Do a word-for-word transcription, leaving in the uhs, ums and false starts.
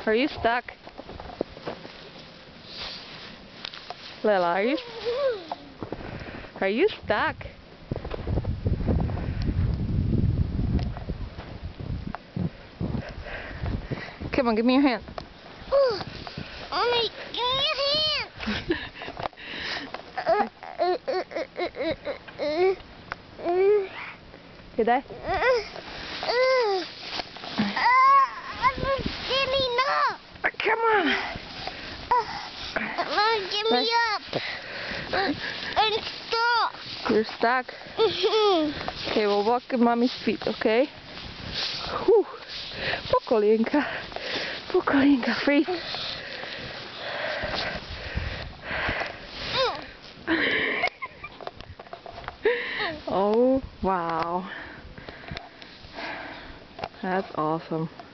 Are you stuck? Lila, are you Are you stuck? Come on, give me your hand. Oh, Mommy, give me your hand. Good day. I'm getting up. Come on. Mom, give me up. I'm stuck. You're stuck? Okay, well walk at mommy's feet, okay? Whew. Pokolinka. Pokolinka, freeze. Oh, wow. That's awesome.